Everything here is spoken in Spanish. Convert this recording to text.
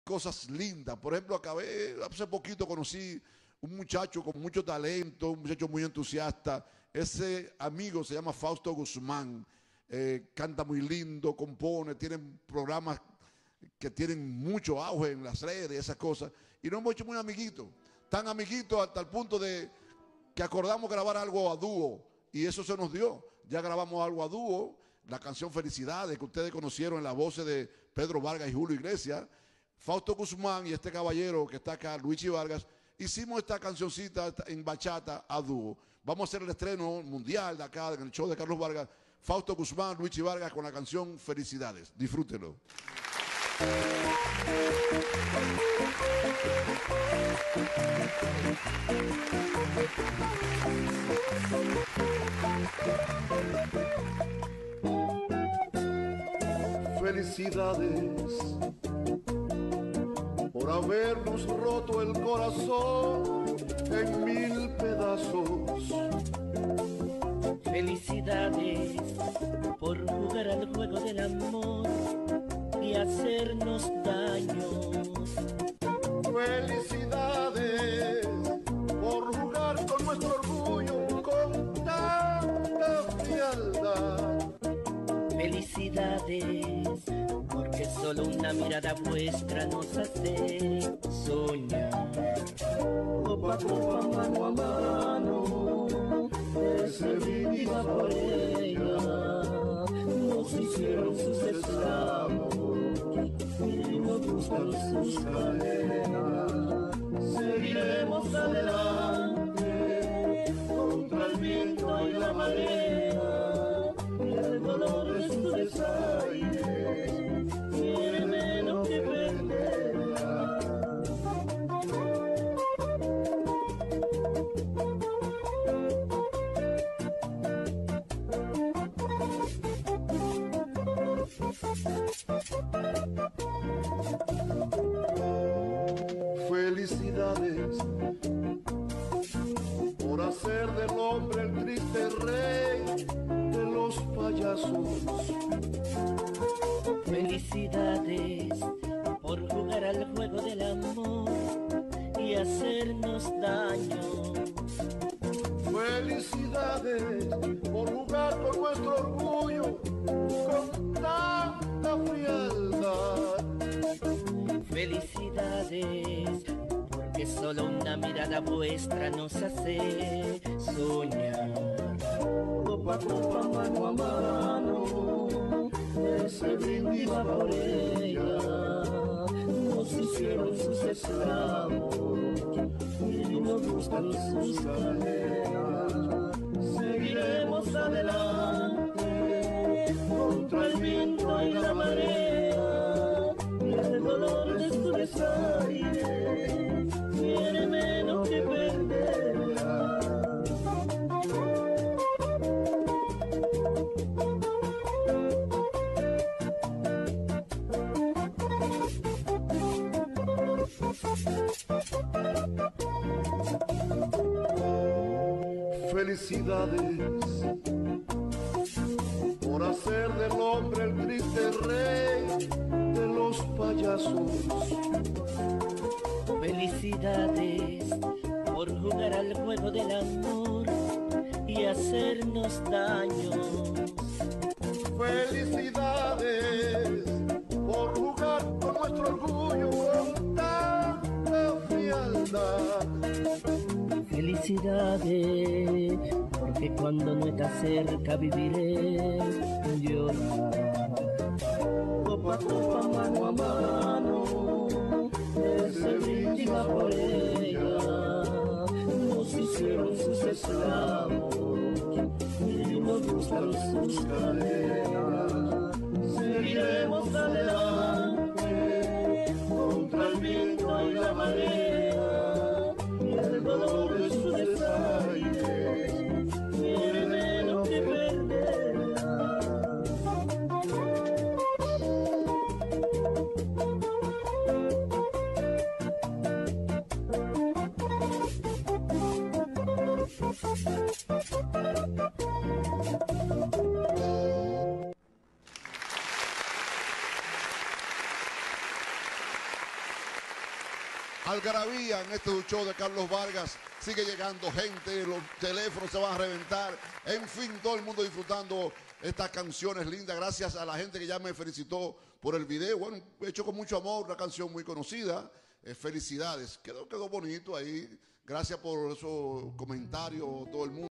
cosas lindas. Por ejemplo, hace poquito conocí un muchacho con mucho talento, un muchacho muy entusiasta. Ese amigo se llama Fausto Guzmán. Canta muy lindo, compone, tiene programas que tienen mucho auge en las redes y esas cosas. Y nos hemos hecho muy amiguitos. Tan amiguitos hasta el punto de que acordamos grabar algo a dúo. Y eso se nos dio. Ya grabamos algo a dúo. La canción Felicidades, que ustedes conocieron en las voces de Pedro Vargas y Julio Iglesias. Fausto Guzmán y este caballero que está acá, Luigi Vargas, hicimos esta cancioncita en bachata a dúo. Vamos a hacer el estreno mundial de acá, en el show de Carlos Vargas. Fausto Guzmán, Luigi Vargas con la canción Felicidades. Disfrútenlo. Felicidades por habernos roto el corazón en 1000 pedazos. Felicidades por jugar al juego del amor y hacernos daños. Felicidades por jugar con nuestro orgullo con tanta frialdad. Felicidades porque solo una mirada vuestra nos hace soñar. Copa a copa, mano a mano, ese viva por ella. Nos hicieron sus esclavos y nos gustan sus cadenas. Seguiremos adelante contra el viento y la marea y el dolor de su desaire quiere menos que perderla. Felicidades por hacer del hombre el triste rey de los payasos. Felicidades por jugar al juego del amor y hacernos daño. Felicidades por jugar con nuestro orgullo con tanta frialdad. Felicidades porque solo una mirada vuestra nos hace soñar. Copa a copa, mano a mano, ese brindis por ella. Nos hicieron sus esclavos y nos gustan sus cadenas. Seguiremos adelante contra el viento y la marea y el dolor de su desaire quiere menos que perderla. Felicidades por hacer del hombre el triste rey de los payasos. Felicidades por jugar al juego del amor y hacernos daño. Felicidades por jugar con nuestro orgullo con tanta frialdad. Felicidades porque cuando no estás cerca viviré llorar. Copa a copa, mano a mano, ese brindis por ella. Nos hicieron sus esclavos y nos gustan sus cadenas. Seguiremos adelante contra el viento y la marea y el dolor de su desaire quiere menos que perderla. Algarabía en este show de Carlos Vargas. Sigue llegando gente, los teléfonos se van a reventar. En fin, todo el mundo disfrutando estas canciones lindas. Gracias a la gente que ya me felicitó por el video. Bueno, hecho con mucho amor, una canción muy conocida. Felicidades. Quedó bonito ahí. Gracias por esos comentarios, todo el mundo.